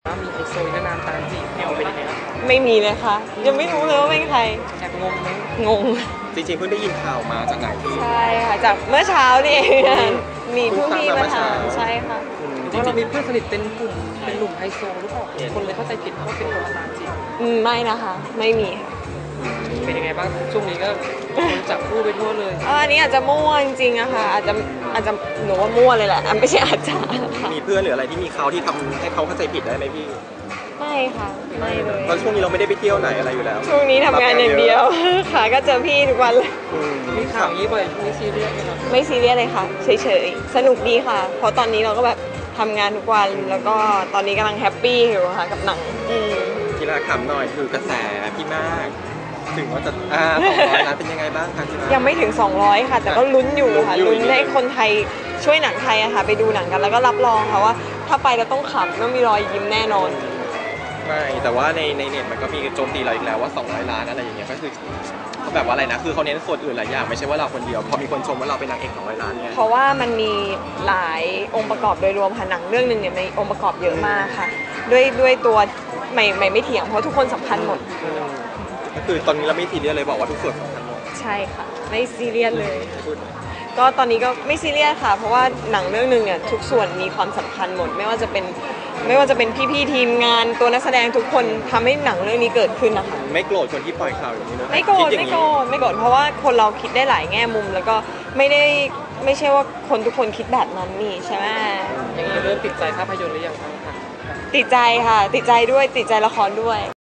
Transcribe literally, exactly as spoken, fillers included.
ว่ามีไฮโซนานๆตามจีบเนี่ยเป็นยังไงครับไม่มีเลยค่ะยังไม่รู้เลยว่าเป็นใครแอบงงไหมงงจริงๆเพิ่งได้ยินข่าวมาจากไหนที่ใช่ค่ะจากเมื่อเช้านี่เองมีผู้พี่มาถามใช่ค่ะว่าเรามีเพื่อนสนิทเป็นกลุ่มเป็นหนุ่มไฮโซหรือเปล่าคนเลยเข้าใจผิดว่าเป็นคนตามจีบอืมไม่นะคะไม่มีค่ะเป็นยังไงบ้างช่วงนี้ก็คนจับคู่ไปทั่วเลยเอออันนี้อาจจะมั่วจริงๆอะค่ะอาจจะอาจจะหนูว่ามั่วเลยแหละไม่ใช่อาจจะค่ะมีเพื่อนหรืออะไรที่มีเขาที่ทำให้เขาเข้าใจผิดได้ไหมพี่ไม่ค่ะไม่เลยตอนช่วงนี้เราไม่ได้ไปเที่ยวไหนอะไรอยู่แล้วช่วงนี้ทำงานอย่างเดียวค่ะก็เจอพี่ทุกวันเลยมีข่าวนี้บ่อยไม่ซีเรียสไหมครับไม่ซีเรียสเลยค่ะเฉยๆสนุกดีค่ะเพราะตอนนี้เราก็แบบทำงานทุกวันแล้วก็ตอนนี้กำลังแฮปปี้อยู่ค่ะกับหนังกีฬาขำหน่อยคือกระแสพี่มากถึงว่าจะอ่าสองร้อยล้านเป็นยังไงบ้างคะที่ยังไม่ถึงสองร้อยค่ะแต่ก็ลุ้นอยู่ค่ะลุ้นให้คนไทยช่วยหนังไทยอะค่ะไปดูหนังกันแล้วก็รับรองค่ะว่าถ้าไปเราต้องขำต้องมีรอยยิ้มแน่นอนไม่แต่ว่าในในเน็ตมันก็มีโจมตีเราอีกแล้วว่าสองร้อยล้านอะไรอย่างเงี้ยก็คือเขาแบบว่าอะไรนะคือเขาเน้นส่วนอื่นหลายอย่างไม่ใช่ว่าเราคนเดียวพอมีคนชมว่าเราเป็นนางเอกสองร้อยล้านเนี่ยเพราะว่ามันมีหลายองค์ประกอบโดยรวมค่ะหนังเรื่องนึงเนี่ยมีองค์ประกอบเยอะมากค่ะด้วยด้วยตัวใหม่ใหม่ไม่เถียงเพราะทุกคนสำคัญหมดก็คือตอนนี้เราไม่ซีเรียสเลยบอกว่าทุกส่วนสำคัญหมดใช่ค่ะไม่ซีเรียสเลยก็ตอนนี้ก็ไม่ซีเรียสค่ะเพราะว่าหนังเรื่องนึงเนี่ยทุกส่วนมีความสำคัญหมดไม่ว่าจะเป็นไม่ว่าจะเป็นพี่ๆทีมงานตัวนักแสดงทุกคนทำให้หนังเรื่องนี้เกิดขึ้นนะคะไม่โกรธคนที่ปล่อยข่าวอย่างนี้นะไม่โกรธไม่โกรธไม่โกรธเพราะว่าคนเราคิดได้หลายแง่มุมแล้วก็ไม่ได้ไม่ใช่ว่าคนทุกคนคิดแบบนั้นนี่ใช่ไหมอย่างนี้เริ่มติดใจภาพยนตร์หรือยังครับติดใจค่ะติดใจด้วยติดใจละครด้วย